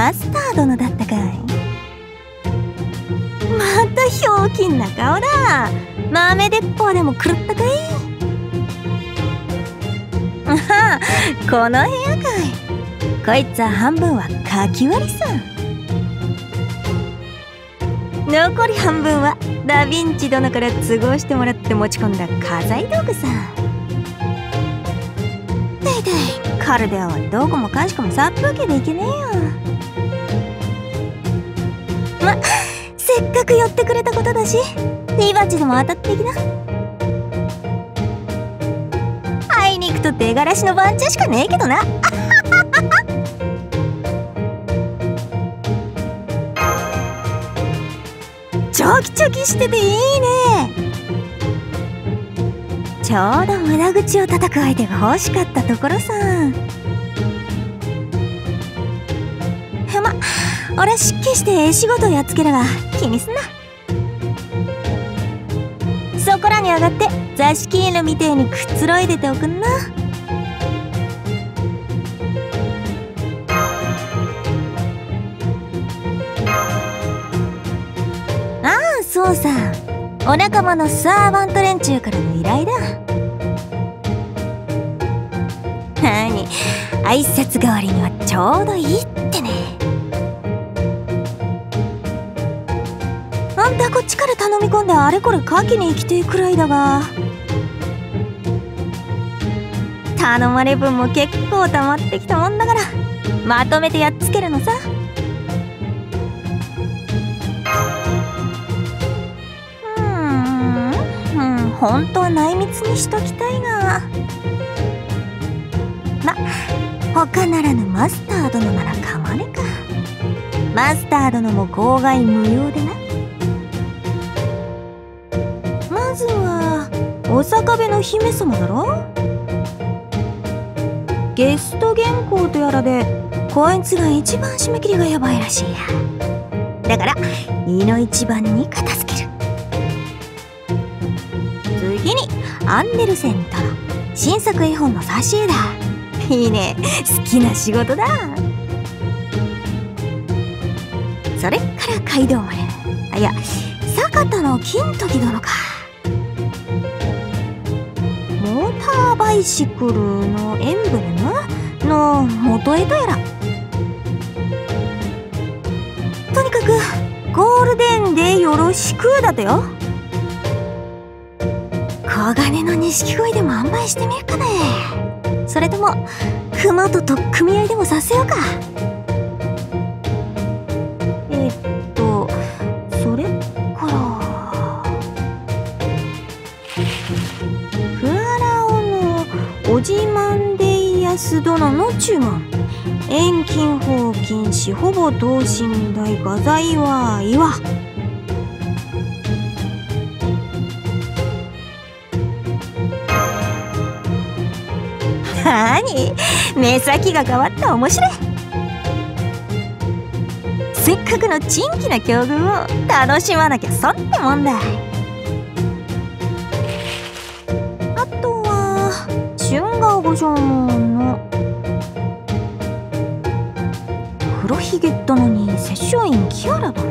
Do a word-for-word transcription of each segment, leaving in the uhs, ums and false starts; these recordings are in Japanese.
マスター殿だったかい。またひょうきんな顔だ。豆鉄砲でも狂ったかい。あは、この部屋かい。こいつは半分はかき割りさ。残り半分はダヴィンチ殿から都合してもらって持ち込んだ家財道具さ。だいたいカルデアはどこもかしこも殺風景でいけねえよ。ま、せっかく寄ってくれたことだし火鉢でも当たってきな。あいに行くと出がらしの番茶しかねえけどな。チョキチョキしてていいね。ちょうど無駄口を叩く相手が欲しかったところさ。ま、俺は失敬してええ仕事をやっつけるが気にすんな。そこらに上がって座敷犬みてえにくつろいでておくんな。そうさ、お仲間のサーバント連中からの依頼だ。なに、挨拶代わりにはちょうどいいってね。あんたこっちから頼み込んであれこれかけに行きてえくらいだが、頼まれ分も結構溜まってきたもんだからまとめてやっつけるのさ。本当は内密にしときたいが、ま、他ならぬマスター殿ならかまねか。マスター殿も号外無用でな。まずはお坂部の姫様だろ。ゲスト原稿とやらでこいつが一番締め切りがやばいらしいや。だから胃の一番に片付ける。次にアンデルセンとの新作絵本の挿絵だ。いいね、好きな仕事だ。それから街道丸、あ、いや坂田の金時殿か。モーターバイシクルのエンブレムの元絵とやら。とにかくゴールデンでよろしくだとよ。小金の錦鯉でも販売してみるかね。それとも熊と取っ組み合いでもさせようか。えっとそれからフアラオのオジマンデイヤス殿の注文。遠近法禁止、ほぼ等身大、画材は岩。なに、目先が変わった面白い。せっかくの珍奇な境遇を楽しまなきゃそんなもんだ。あとは春顔御所門の黒ひげ殿に摂政院キアラだ。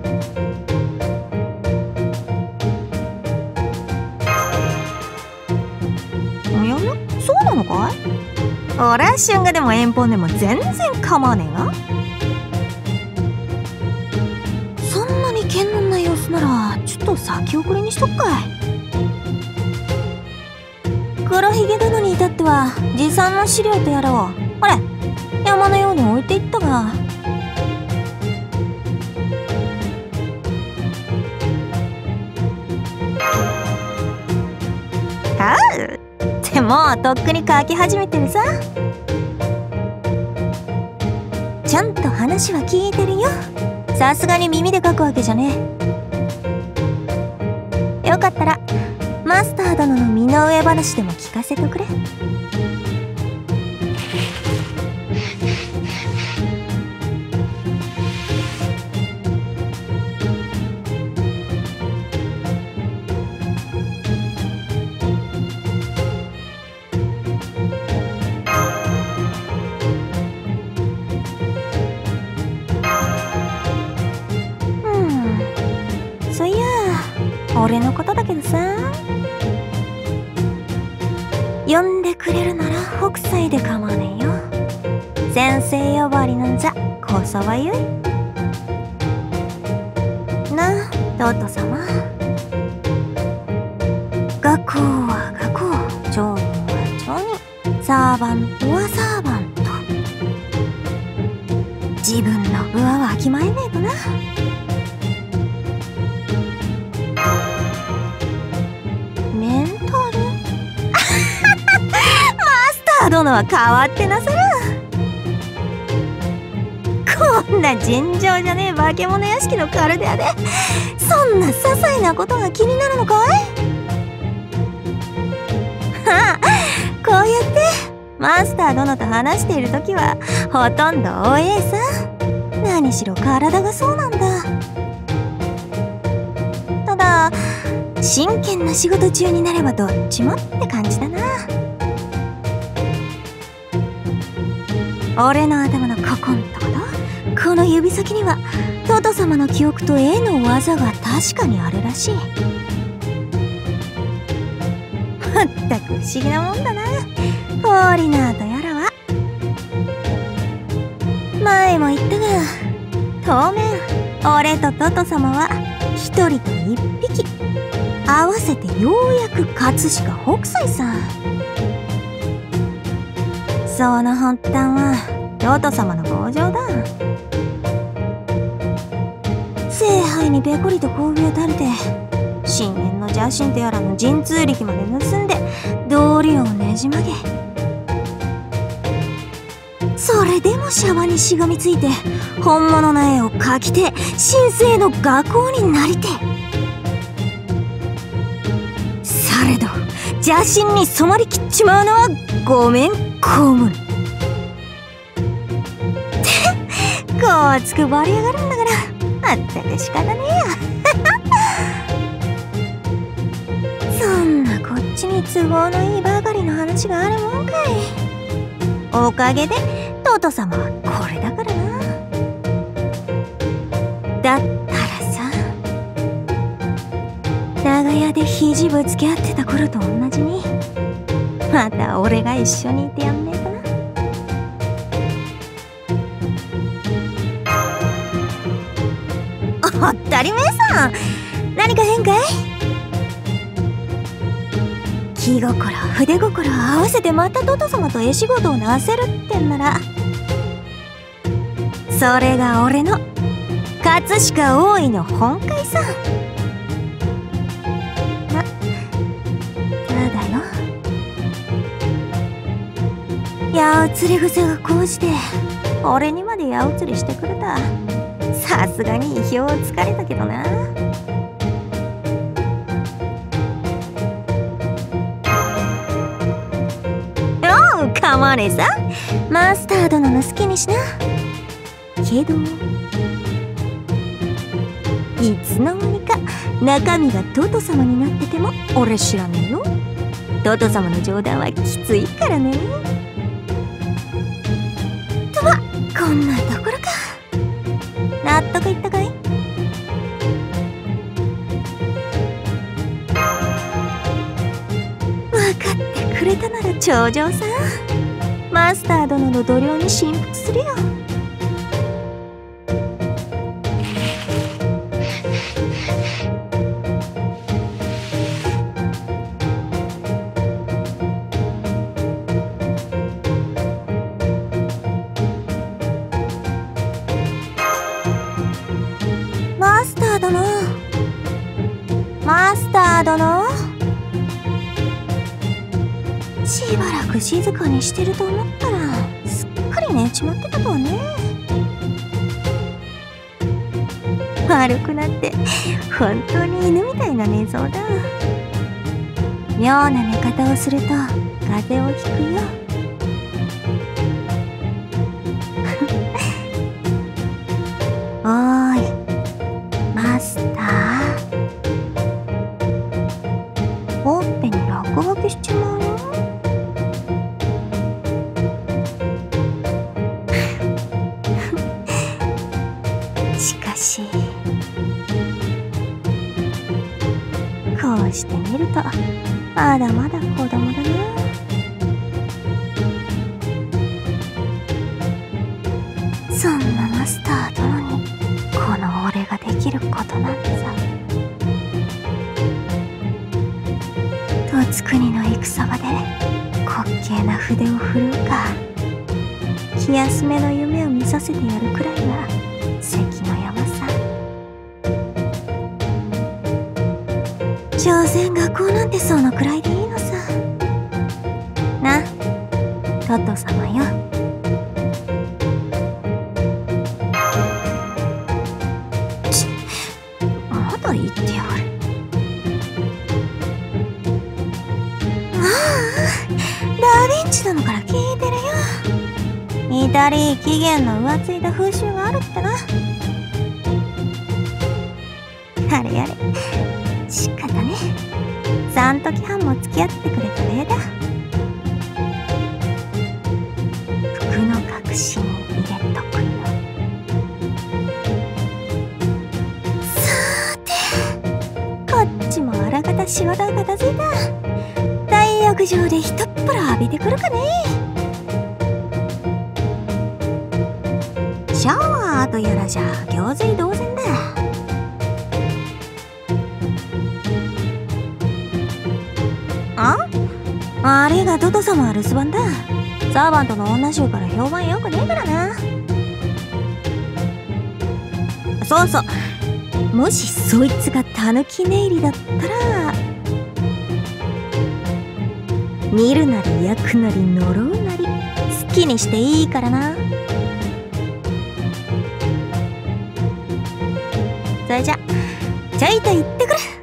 おやや、そうなのかい。俺は春画でも遠本でも全然構わねえが。そんなに堅軟な様子ならちょっと先送りにしとくかい。黒ひげ殿に至っては持参の資料とやらをほれ山のように置いていったが。あうってもうとっくに書き始めてるさ。ちゃんと話は聞いてるよ。さすがに耳で書くわけじゃねえ。よかったらマスター殿の身の上話でも聞かせてくれ。 俺のことだけどさ。呼んでくれるなら北斎で構わねえよ。先生呼ばわりなんざこそはよい。なあトト様、学校は学校、町人は町人、サーバントはサーバント。自分の部はわきまえねえとな。メンタルマスター殿は変わってなさる。こんな尋常じゃねえ化け物屋敷のカルデアでそんな些細なことが気になるのかい。はあ、こうやってマスター殿と話しているときはほとんどおえさ。何しろ体がそうなんだ。ただ真剣な仕事中になればどっちもって感じだな。俺の頭のここんところ、この指先にはトト様の記憶と絵の技が確かにあるらしい。まったく不思議なもんだな、フォーリナーとやらは。前も言ったが当面俺とトト様は一人と一匹、合わせてようやく葛飾北斎さん。その発端はトト様の強情だ。聖杯にぺこりと交尾を垂れて深淵の邪神とやらの神通力まで盗んで道理をねじ曲げ、それでもシャバにしがみついて本物の絵を描きて神聖の画工になりて。されど邪神に染まりきっちまうのはごめん公務。ってこうつくばりやがるんだから、まったく仕方ねえや。そんなこっちに都合のいいばかりの話があるもんかい。おかげでトト様はこれだからな。だったらさ、長屋で肘ぶつけ合ってた頃と同じにまた俺が一緒にいてやんねえかな。おったりめえさん、何か変かい。気心筆心合わせてまたトト様と絵仕事をなせるってんなら、それが俺の葛飾大井の本懐さ。ま、ただよ、八百釣り癖が高じて俺にまで八百釣りしてくれた。さすがに意表をつかれたけどな。おう、かまわねえさ。マスター殿の好きにしな。けどいつの間にか中身がトト様になってても俺知らねえよ。トト様の冗談はきついからね。とはこんなところか。納得いったかい。分かってくれたなら頂上さ。マスター殿の度量に振服するよ。マスター殿、マスター殿。しばらく静かにしてると思ったらすっかり寝ちまってたとはね。悪くなって本当に犬みたいな寝相だ。妙な寝方をすると風邪をひくよ。おーいマスター、ほっぺに落書きしちまうよ。しかしうしてみるとまだまだ子供だな。そんなマスター殿にこの俺ができることなんてさ。十津国の戦場で滑稽な筆を振るうか、気休めの夢を見させてやるくらいが関の山さ。所詮学校なんてそのくらいでいいのさ。な、トト様よ。ち、まだ言ってやる。ああ、ダヴィンチ殿から聞いてるよ。イタリー起源の浮ついた風習があるってな。あれやれ、仕方ね。三時半も付き合ってくれた礼だ。服の隠しに入れとくよ。さーて、こっちもあらかた仕事が片付いた。大浴場でひとっ風呂浴びてくるかね。シャワーとやらじゃ行水同然だ。あ？ありがとと様は留守番だ。サーバントの女衆から評判よくねえからな。そうそう、もしそいつがタヌキ寝入りだったら、見るなり焼くなり呪うなり好きにしていいからな。それじゃちょいと行ってくる。